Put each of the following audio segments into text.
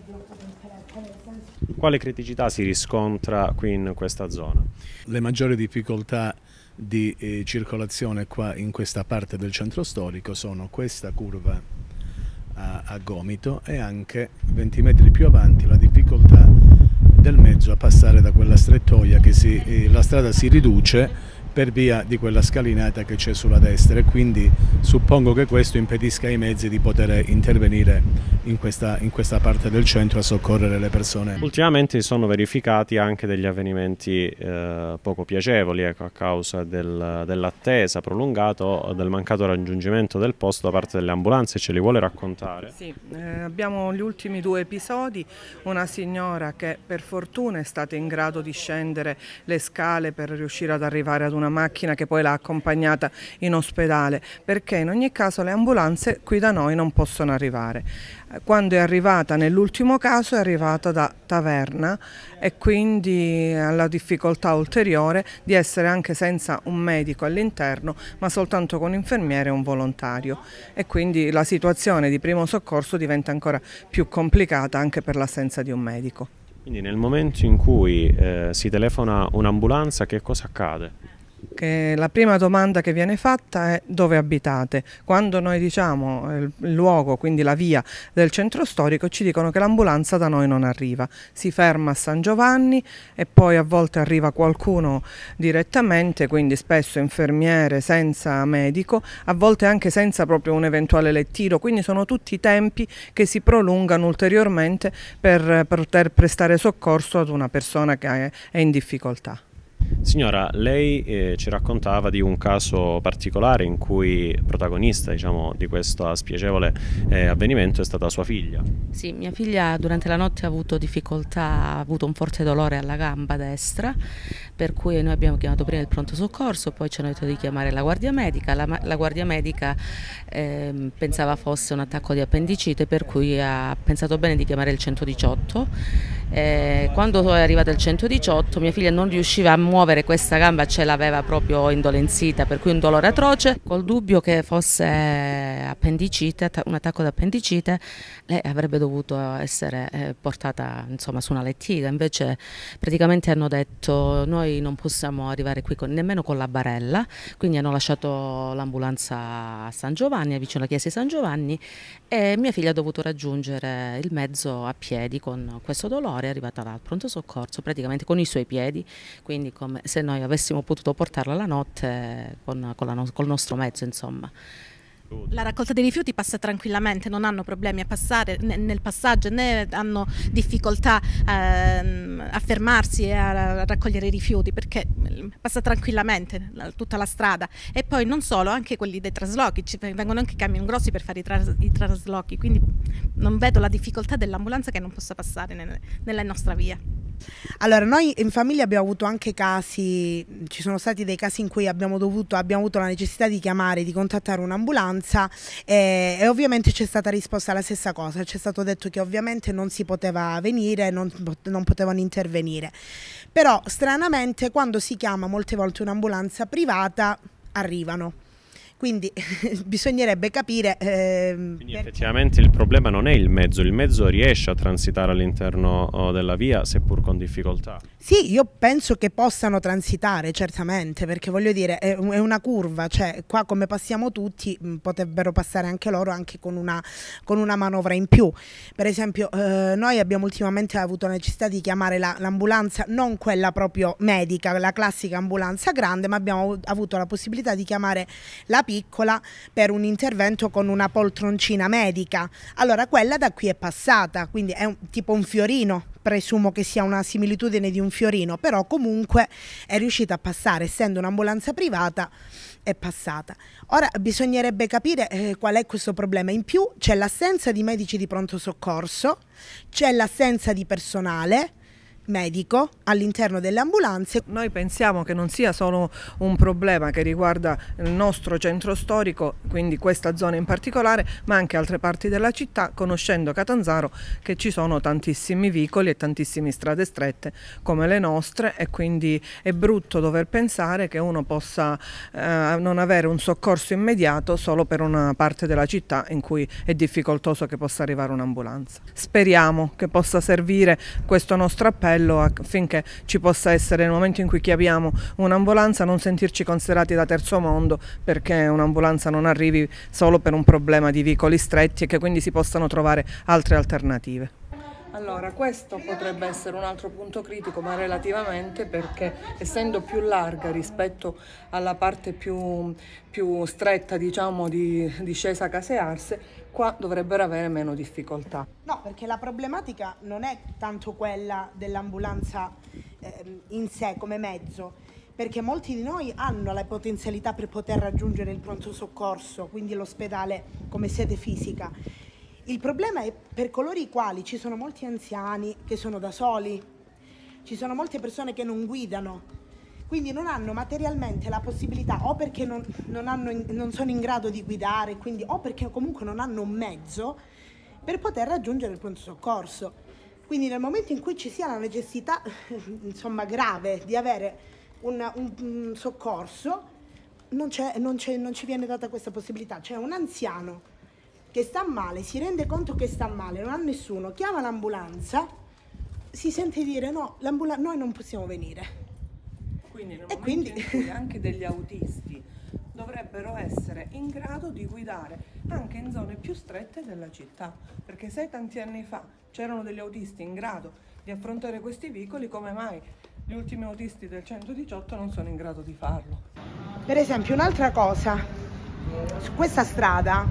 Quale criticità si riscontra qui in questa zona? Le maggiori difficoltà di circolazione qua in questa parte del centro storico sono questa curva a gomito e anche 20 metri più avanti la difficoltà del mezzo a passare da quella strettoia che la strada si riduce per via di quella scalinata che c'è sulla destra, e quindi suppongo che questo impedisca ai mezzi di poter intervenire in questa parte del centro a soccorrere le persone. Ultimamente si sono verificati anche degli avvenimenti poco piacevoli, ecco, a causa dell'attesa prolungata o del mancato raggiungimento del posto da parte delle ambulanze. Ce li vuole raccontare? Sì, abbiamo gli ultimi due episodi, una signora che per fortuna è stata in grado di scendere le scale per riuscire ad arrivare ad una macchina che poi l'ha accompagnata in ospedale, perché in ogni caso le ambulanze qui da noi non possono arrivare. Quando è arrivata nell'ultimo caso è arrivata da Taverna e quindi ha la difficoltà ulteriore di essere anche senza un medico all'interno, ma soltanto con un infermiere e un volontario, e quindi la situazione di primo soccorso diventa ancora più complicata anche per l'assenza di un medico. Quindi nel momento in cui si telefona un'ambulanza, che cosa accade? Che la prima domanda che viene fatta è: dove abitate? Quando noi diciamo il luogo, quindi la via del centro storico, ci dicono che l'ambulanza da noi non arriva, si ferma a San Giovanni e poi a volte arriva qualcuno direttamente, quindi spesso infermiere senza medico, a volte anche senza proprio un eventuale lettino, quindi sono tutti tempi che si prolungano ulteriormente per poter prestare soccorso ad una persona che è in difficoltà. Signora, lei ci raccontava di un caso particolare in cui protagonista, diciamo, di questo spiacevole avvenimento è stata sua figlia. Sì, mia figlia durante la notte ha avuto difficoltà, ha avuto un forte dolore alla gamba destra, per cui noi abbiamo chiamato prima il pronto soccorso, poi ci hanno detto di chiamare la guardia medica. La guardia medica pensava fosse un attacco di appendicite, per cui ha pensato bene di chiamare il 118. Quando è arrivato il 118 mia figlia non riusciva a muovere questa gamba, ce l'aveva proprio indolenzita, per cui un dolore atroce. Col dubbio che fosse appendicite, un attacco d'appendicite, lei avrebbe dovuto essere portata insomma su una lettiga, invece praticamente hanno detto: noi non possiamo arrivare qui nemmeno con la barella, quindi hanno lasciato l'ambulanza a San Giovanni, vicino alla chiesa di San Giovanni, e mia figlia ha dovuto raggiungere il mezzo a piedi con questo dolore. È arrivata là al pronto soccorso praticamente con i suoi piedi, quindi come se noi avessimo potuto portarla la notte col nostro mezzo, insomma. La raccolta dei rifiuti passa tranquillamente, non hanno problemi a passare nel passaggio, né hanno difficoltà a fermarsi e a raccogliere i rifiuti, perché passa tranquillamente tutta la strada. E poi non solo, anche quelli dei traslochi, ci vengono anche camion grossi per fare i traslochi, quindi non vedo la difficoltà dell'ambulanza che non possa passare nella nostra via. Allora, noi in famiglia abbiamo avuto anche casi, ci sono stati dei casi in cui abbiamo avuto la necessità di chiamare, di contattare un'ambulanza e ovviamente c'è stata risposta alla stessa cosa, ci è stato detto che ovviamente non si poteva venire, non potevano intervenire, però stranamente quando si chiama molte volte un'ambulanza privata arrivano. Quindi bisognerebbe capire. Quindi effettivamente il problema non è il mezzo riesce a transitare all'interno della via, seppur con difficoltà. Sì, io penso che possano transitare certamente, perché voglio dire è una curva, cioè qua come passiamo tutti potrebbero passare anche loro, anche con una manovra in più. Per esempio noi abbiamo ultimamente avuto la necessità di chiamare l'ambulanza, non quella proprio medica, la classica ambulanza grande, ma abbiamo avuto la possibilità di chiamare la piccola per un intervento con una poltroncina medica. Allora quella da qui è passata, quindi è tipo un fiorino, presumo che sia una similitudine di un fiorino, però comunque è riuscita a passare, essendo un'ambulanza privata è passata. Ora bisognerebbe capire qual è questo problema. In più c'è l'assenza di medici di pronto soccorso, c'è l'assenza di personale, medico all'interno delle ambulanze. Noi pensiamo che non sia solo un problema che riguarda il nostro centro storico, quindi questa zona in particolare, ma anche altre parti della città, conoscendo Catanzaro che ci sono tantissimi vicoli e tantissime strade strette come le nostre, e quindi è brutto dover pensare che uno possa non avere un soccorso immediato solo per una parte della città in cui è difficoltoso che possa arrivare un'ambulanza. Speriamo che possa servire questo nostro appello affinché ci possa essere, nel momento in cui chiamiamo un'ambulanza, non sentirci considerati da terzo mondo perché un'ambulanza non arrivi solo per un problema di vicoli stretti, e che quindi si possano trovare altre alternative. Allora, questo potrebbe essere un altro punto critico, ma relativamente, perché essendo più larga rispetto alla parte più stretta, diciamo, di discesa Case Arse, qua dovrebbero avere meno difficoltà. No, perché la problematica non è tanto quella dell'ambulanza in sé come mezzo, perché molti di noi hanno la potenzialità per poter raggiungere il pronto soccorso, quindi l'ospedale come sede fisica. Il problema è per coloro i quali ci sono molti anziani che sono da soli, ci sono molte persone che non guidano, quindi non hanno materialmente la possibilità, o perché non sono in grado di guidare, quindi, o perché comunque non hanno un mezzo per poter raggiungere il pronto soccorso. Quindi nel momento in cui ci sia la necessità, insomma, grave di avere un soccorso, non ci viene data questa possibilità. C'è un anziano che sta male, si rende conto che sta male, non ha nessuno, chiama l'ambulanza, si sente dire no, noi non possiamo venire. Quindi nel momento in cui anche degli autisti dovrebbero essere in grado di guidare anche in zone più strette della città, perché se tanti anni fa c'erano degli autisti in grado di affrontare questi vicoli, come mai gli ultimi autisti del 118 non sono in grado di farlo? Per esempio, un'altra cosa, questa strada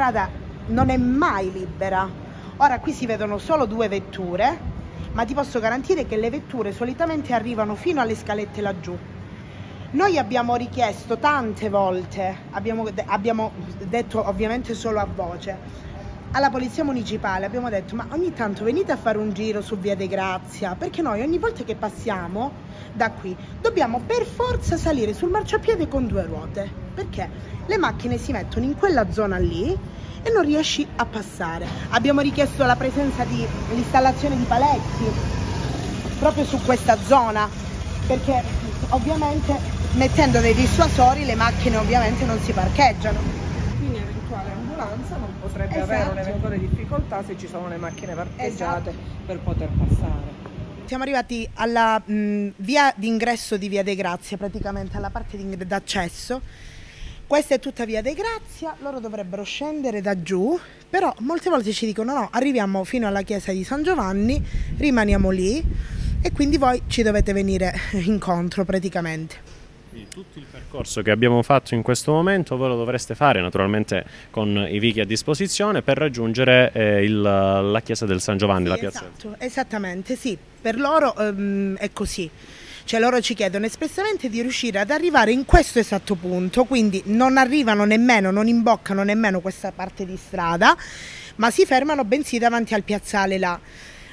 non è mai libera. Ora qui si vedono solo 2 vetture, ma ti posso garantire che le vetture solitamente arrivano fino alle scalette laggiù. Noi abbiamo richiesto tante volte, abbiamo detto ovviamente solo a voce, alla Polizia Municipale abbiamo detto: ma ogni tanto venite a fare un giro su Via De Grazia, perché noi ogni volta che passiamo da qui dobbiamo per forza salire sul marciapiede con 2 ruote, perché le macchine si mettono in quella zona lì e non riesci a passare. Abbiamo richiesto la presenza di l'installazione di paletti proprio su questa zona, perché ovviamente mettendo dei dissuasori le macchine ovviamente non si parcheggiano. Quindi l'eventuale ambulanza non potrebbe avere un'eventuale difficoltà se ci sono le macchine parcheggiate per poter passare. Siamo arrivati alla via d'ingresso di Via De Grazia, praticamente alla parte d'accesso. Questa è tutta Via De Grazia, loro dovrebbero scendere da giù, però molte volte ci dicono no, arriviamo fino alla chiesa di San Giovanni, rimaniamo lì e quindi voi ci dovete venire incontro praticamente. Quindi tutto il percorso che abbiamo fatto in questo momento voi lo dovreste fare naturalmente con i vichi a disposizione per raggiungere la chiesa del San Giovanni, Sì, la piazza. Esatto, esattamente, sì, per loro è così. Cioè loro ci chiedono espressamente di riuscire ad arrivare in questo esatto punto, quindi non arrivano nemmeno, non imboccano nemmeno questa parte di strada, ma si fermano bensì davanti al piazzale là,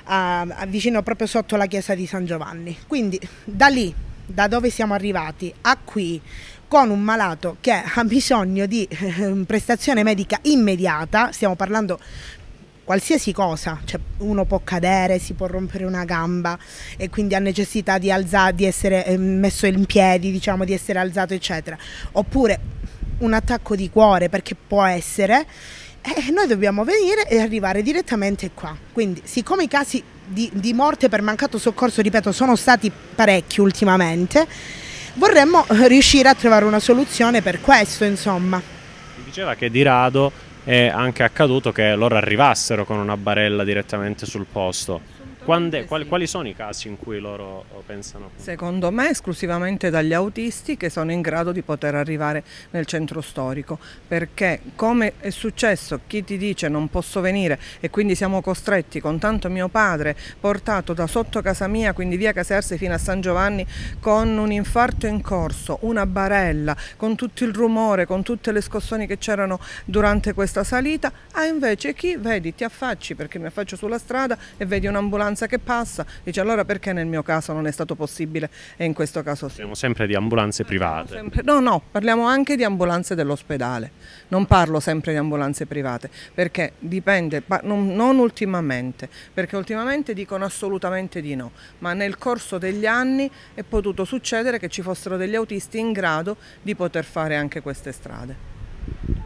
vicino proprio sotto la chiesa di San Giovanni. Quindi da lì, da dove siamo arrivati a qui, con un malato che ha bisogno di prestazione medica immediata, stiamo parlando qualsiasi cosa, cioè uno può cadere, si può rompere una gamba e quindi ha necessità di essere messo in piedi, diciamo, di essere alzato eccetera, oppure un attacco di cuore, perché può essere, noi dobbiamo venire e arrivare direttamente qua. Quindi siccome i casi di morte per mancato soccorso, ripeto, sono stati parecchi ultimamente, vorremmo riuscire a trovare una soluzione per questo, insomma. Si diceva che di rado è anche accaduto che loro arrivassero con una barella direttamente sul posto. Quali sono i casi in cui loro pensano? Secondo me esclusivamente dagli autisti che sono in grado di poter arrivare nel centro storico, perché come è successo, chi ti dice non posso venire e quindi siamo costretti con tanto mio padre portato da sotto casa mia, quindi via Case Arse fino a San Giovanni, con un infarto in corso, una barella, con tutto il rumore, con tutte le scossoni che c'erano durante questa salita, invece chi, vedi, ti affacci, perché mi affaccio sulla strada e vedi un'ambulanza un'ambulanza che passa, dice allora perché nel mio caso non è stato possibile e in questo caso sì. Parliamo sempre di ambulanze private. No, parliamo anche di ambulanze dell'ospedale, non parlo sempre di ambulanze private, perché dipende, non ultimamente, perché ultimamente dicono assolutamente di no, ma nel corso degli anni è potuto succedere che ci fossero degli autisti in grado di poter fare anche queste strade.